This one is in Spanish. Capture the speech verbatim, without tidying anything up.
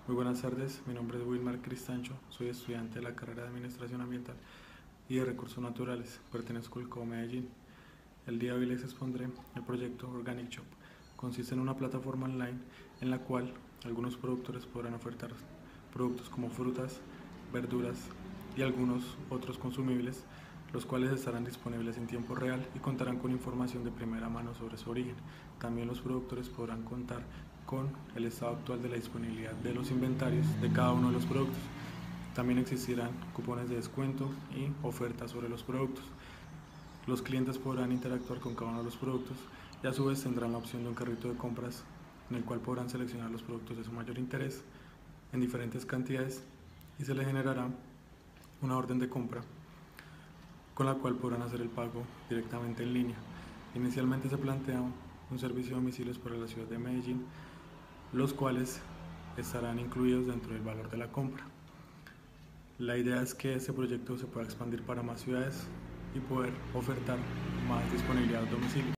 Muy buenas tardes, mi nombre es Wilmar Cristancho, soy estudiante de la carrera de Administración Ambiental y de Recursos Naturales, pertenezco al C O Medellín. El día de hoy les expondré el proyecto Organic Shop. Consiste en una plataforma online en la cual algunos productores podrán ofertar productos como frutas, verduras y algunos otros consumibles, los cuales estarán disponibles en tiempo real y contarán con información de primera mano sobre su origen. También los productores podrán contar con el estado actual de la disponibilidad de los inventarios de cada uno de los productos. También existirán cupones de descuento y ofertas sobre los productos. Los clientes podrán interactuar con cada uno de los productos y a su vez tendrán la opción de un carrito de compras en el cual podrán seleccionar los productos de su mayor interés en diferentes cantidades y se les generará una orden de compra con la cual podrán hacer el pago directamente en línea. Inicialmente se plantea un servicio de domicilios para la ciudad de Medellín, los cuales estarán incluidos dentro del valor de la compra. La idea es que este proyecto se pueda expandir para más ciudades y poder ofertar más disponibilidad a domicilio.